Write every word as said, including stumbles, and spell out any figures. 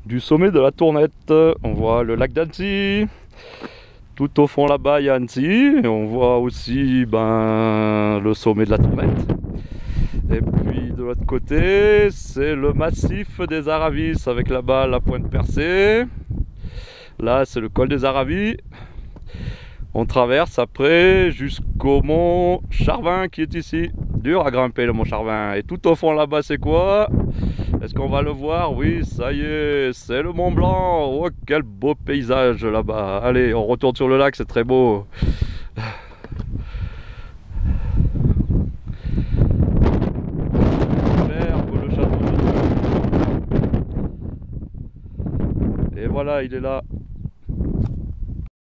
Du sommet de la Tournette, on voit le lac d'Annecy. Tout au fond là-bas, il y a Annecy. Et on voit aussi ben, le sommet de la Tournette. Et puis de l'autre côté, c'est le massif des Aravis avec là-bas la Pointe Percée. Là, c'est le col des Aravis. On traverse après jusqu'au mont Charvin qui est ici. Dur à grimper le mont Charvin. Et tout au fond là-bas, c'est quoi? Est-ce qu'on va le voir? Oui, ça y est, c'est le Mont Blanc. Oh, quel beau paysage là-bas. Allez, on retourne sur le lac, c'est très beau. Superbe le château de Dieu. Et voilà, il est là.